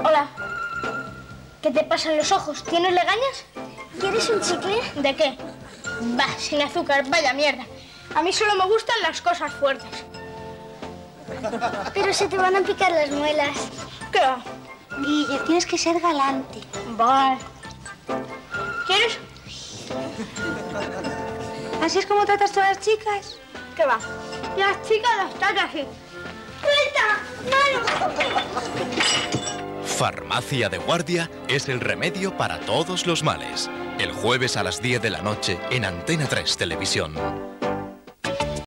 Hola. ¿Qué te pasa en los ojos? ¿Tienes legañas? ¿Quieres un chicle? ¿De qué? Bah, sin azúcar, vaya mierda. A mí solo me gustan las cosas fuertes. Pero se te van a picar las muelas. ¿Qué va? Guille, tienes que ser galante. Vale. ¿Quieres? ¿Así es como tratas tú a las chicas? ¿Qué va? Las chicas las tratan así. ¡Suelta! ¡Mano! Farmacia de Guardia es el remedio para todos los males. El jueves a las 10 de la noche en Antena 3 Televisión.